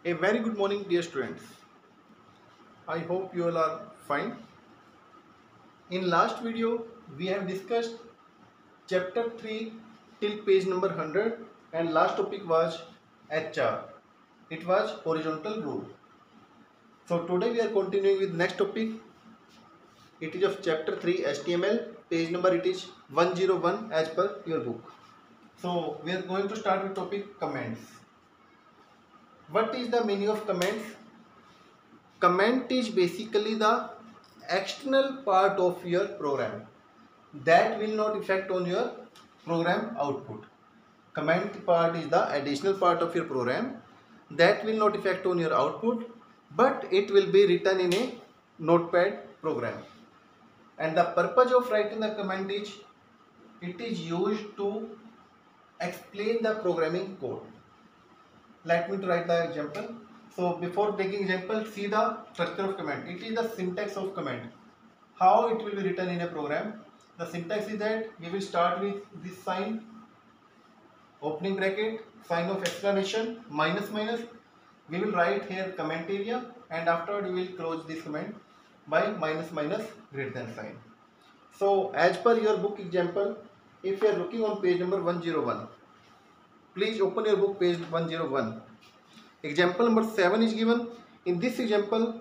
A very good morning, dear students. I hope you all are fine. In last video, we have discussed chapter 3 till page number 100 and last topic was HR. It was horizontal rule. So today we are continuing with next topic. It is of chapter 3 HTML. Page number it is 101 as per your book. So we are going to start with topic comments. What is the meaning of comments? Comment is basically the external part of your program that will not affect on your program output. Comment part is the additional part of your program that will not affect on your output, but it will be written in a notepad program. And the purpose of writing the comment is it is used to explain the programming code. Let me write the example. So before taking example, see the structure of comment. It is the syntax of comment. How it will be written in a program. The syntax is that we will start with this sign, opening bracket, sign of exclamation, minus minus. We will write here comment area, and afterward we will close this comment by minus minus greater than sign. So as per your book example, if you are looking on page number 101, please open your book page 101. Example number 7 is given. In this example,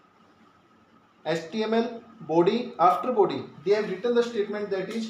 HTML body, after body, they have written the statement that is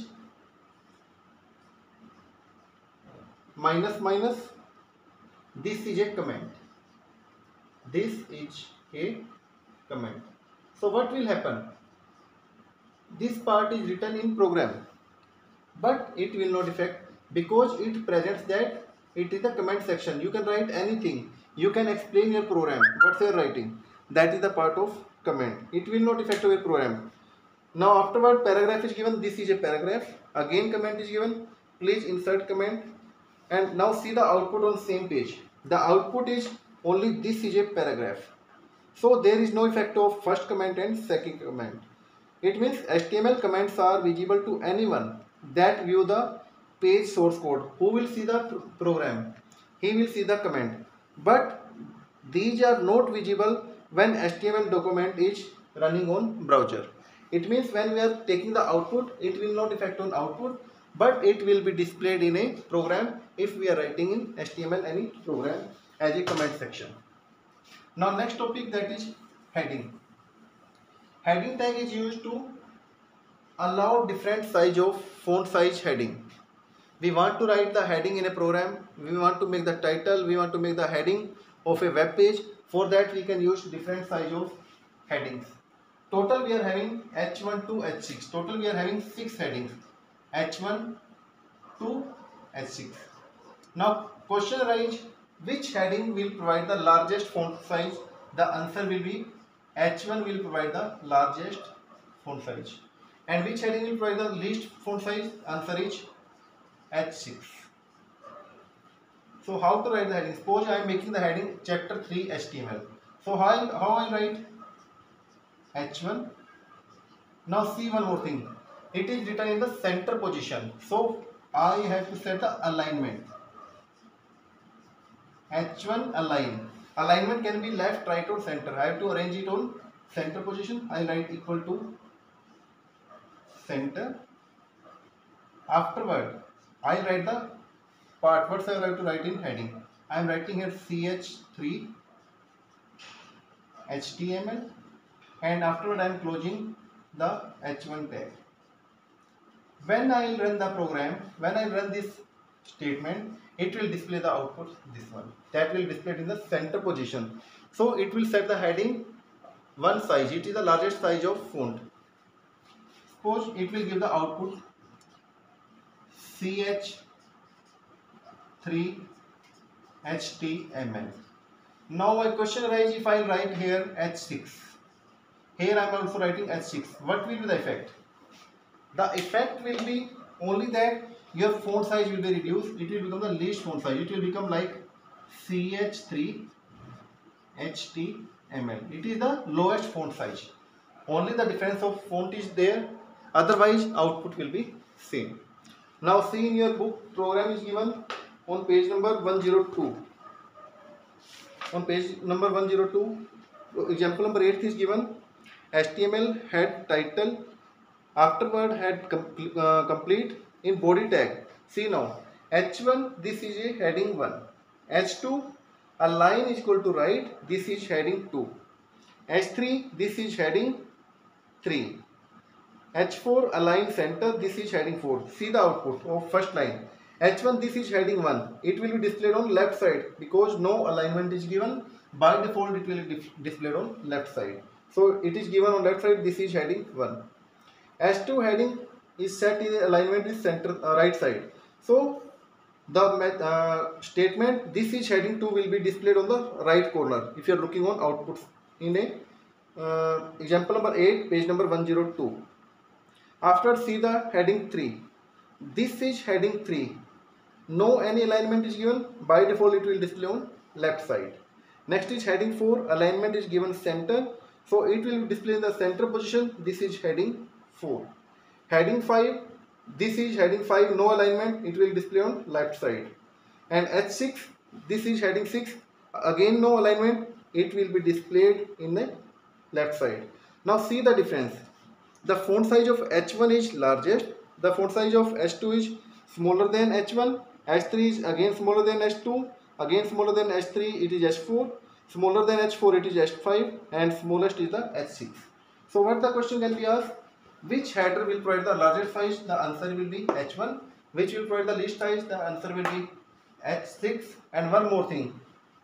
minus minus. This is a comment. This is a comment. So what will happen? This part is written in program, but it will not affect because it presents that it is the comment section. You can write anything. You can explain your program. What you are writing. That is the part of comment. It will not affect your program. Now afterward paragraph is given. This is a paragraph. Again comment is given. Please insert comment. And now see the output on same page. The output is only this is a paragraph. So there is no effect of first comment and second comment. It means HTML comments are visible to anyone that view the page source code. Who will see the program? He will see the comment. But these are not visible when HTML document is running on browser. It means when we are taking the output, it will not affect on output, but it will be displayed in a program if we are writing in HTML any program as a comment section. Now next topic, that is heading. Heading tag is used to allow different size of font size heading. We want to write the heading in a program, we want to make the title, we want to make the heading of a web page. For that we can use different size of headings. Total we are having H1 to H6. Total we are having 6 headings, H1 to H6. Now question arises, which heading will provide the largest font size? The answer will be H1 will provide the largest font size. And which heading will provide the least font size? Answer is H6. So how to write the heading? Suppose I am making the heading chapter 3 HTML. So how I write H1. Now see one more thing. It is written in the center position. So I have to set the alignment. H1 align. Alignment can be left, right or center. I have to arrange it on center position. I write equal to center. Afterward, I write the part. What I have to write in heading? I am writing here ch3 HTML, and afterward I am closing the h1 tag. When I run the program, when I run this statement, it will display the output, this one. That will display it in the center position. So it will set the heading one size. It is the largest size of font. Suppose it will give the output ch3 HTML. Now my question arises, if I write here h6. Here I am also writing h6. What will be the effect? The effect will be only that your font size will be reduced. It will become the least font size. It will become like ch3 HTML. It is the lowest font size. Only the difference of font is there. Otherwise output will be same. Now see in your book, program is given on page number 102. On page number 102, example number 8 is given. HTML head title, afterward head complete in body tag. See now, H1 this is a heading 1, H2 a line is equal to right, this is heading 2, H3 this is heading 3, H4 align center, this is heading 4. See the output of first line. H1 this is heading 1. It will be displayed on left side because no alignment is given. By default it will be displayed on left side. So it is given on left side, this is heading 1. H2 heading is set in alignment is center right side. So the statement this is heading 2 will be displayed on the right corner if you are looking on outputs in a example number 8 page number 102. After see the heading 3. This is heading 3. No any alignment is given. By default it will display on left side. Next is heading 4. Alignment is given center. So it will display in the center position. This is heading 4. Heading 5. This is heading 5. No alignment. It will display on left side. And H6. This is heading 6. Again no alignment. It will be displayed in the left side. Now see the difference. The font size of H1 is largest, the font size of H2 is smaller than H1, H3 is again smaller than H2, again smaller than H3 it is H4, smaller than H4 it is H5 and smallest is the H6. So what the question can be asked? Which header will provide the largest size? The answer will be H1. Which will provide the least size? The answer will be H6. And one more thing.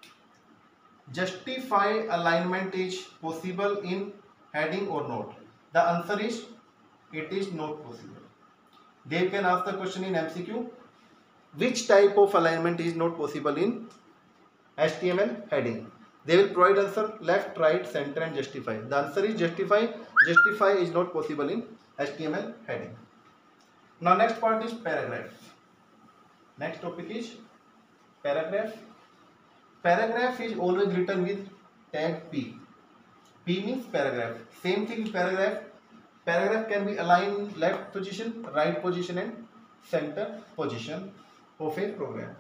Justify alignment is possible in heading or not? The answer is, it is not possible. They can ask the question in MCQ. Which type of alignment is not possible in HTML heading? They will provide answer left, right, center and justify. The answer is justify. Justify is not possible in HTML heading. Now next part is paragraph. Next topic is paragraph. Paragraph is always written with tag P. P means paragraph. Same thing with paragraph. Paragraph can be aligned left position, right position and center position of a program.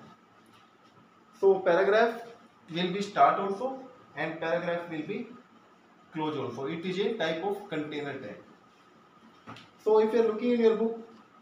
So paragraph will be start also and paragraph will be close also. It is a type of container tag. So if you are looking in your book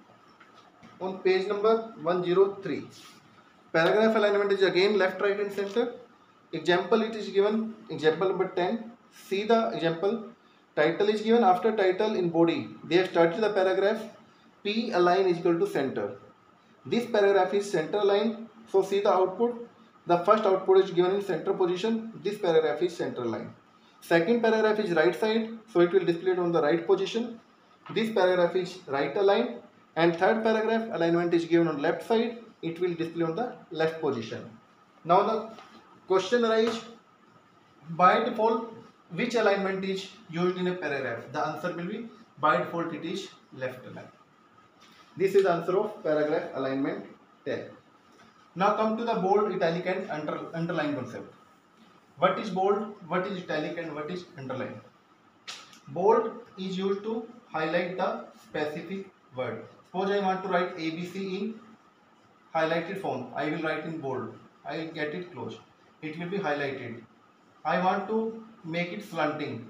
on page number 103, paragraph alignment is again left, right and center. Example it is given, example number 10. See the example. Title is given. After title in body, they have started the paragraph. P align is equal to center. This paragraph is center line. So see the output. The first output is given in center position. This paragraph is center line. Second paragraph is right side. So it will display it on the right position. This paragraph is right align. And third paragraph alignment is given on left side. It will display on the left position. Now the question arises, by default which alignment is used in a paragraph? The answer will be by default it is left align. This is the answer of paragraph alignment tag. Now come to the bold, italic and underline concept. What is bold, what is italic and what is underline? Bold is used to highlight the specific word. Suppose I want to write ABC in highlighted font. I will write in bold. I will get it close. It will be highlighted. I want to make it slanting.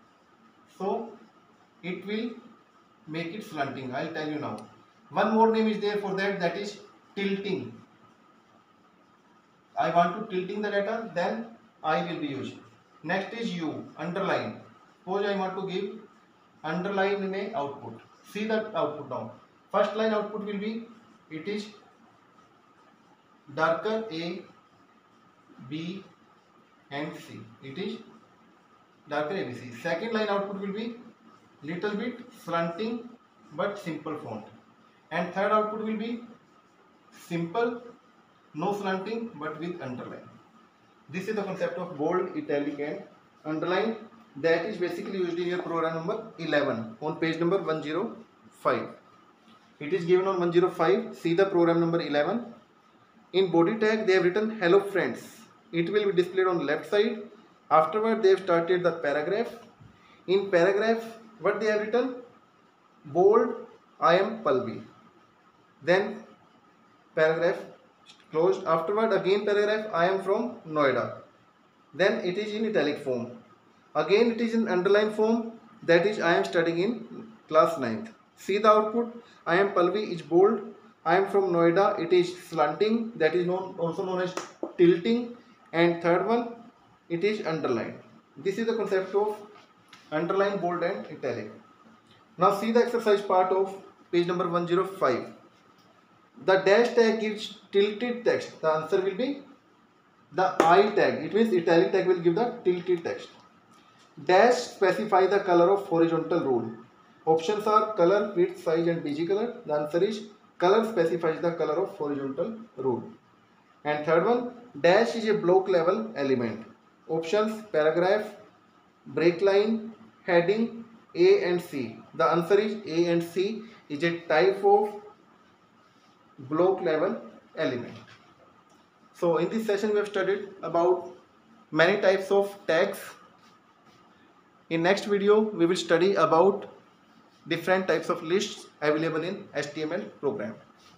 So it will make it slanting. I will tell you now. One more name is there for that, that is tilting. I want to tilting the data, then I will be used. Next is U, underline. Suppose I want to give underline in a output. See the output now. First line output will be, it is darker A, B and C. It is darker ABC. Second line output will be little bit slanting but simple font. And third output will be simple, no slanting but with underline. This is the concept of bold, italic and underline that is basically used in your program number 11 on page number 105. It is given on 105. See the program number 11. In body tag they have written hello friends. It will be displayed on left side. Afterward they have started the paragraph. In paragraph what they have written? Bold, I am Palvi. Then paragraph closed. Afterward again paragraph, I am from Noida. then it is in italic form. Again it is in underline form, that is I am studying in class 9th. See the output. I am Palvi is bold. I am from Noida, it is slanting, that is also known as tilting. And third one, it is underline. This is the concept of underline, bold and italic. Now see the exercise part of page number 105. The dash tag gives tilted text. The answer will be the I tag. It means italic tag will give the tilted text. Dash specify the color of horizontal rule. Options are color, width, size and bg color. The answer is color specifies the color of horizontal rule. And third one, dash is a block level element. Options paragraph, break line, heading, A and C. The answer is A and C is a type of block level element. So in this session we have studied about many types of tags. In next video we will study about different types of lists available in HTML program.